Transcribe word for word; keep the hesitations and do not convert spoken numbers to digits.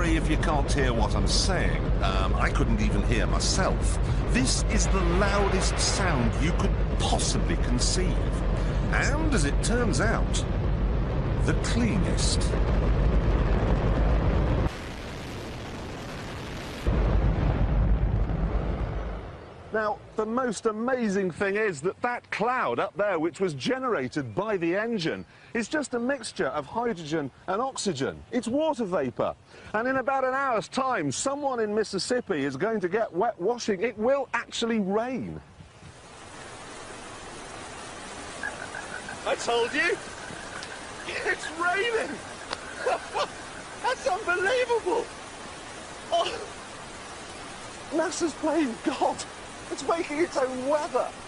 sorry if you can't hear what I'm saying. Um, I couldn't even hear myself. This is the loudest sound you could possibly conceive. And, as it turns out, the cleanest. Now, the most amazing thing is that that cloud up there, which was generated by the engine, is just a mixture of hydrogen and oxygen. It's water vapour. And in about an hour's time, someone in Mississippi is going to get wet washing. It will actually rain. I told you. It's raining. That's unbelievable. Oh. NASA's playing God. It's making its own weather.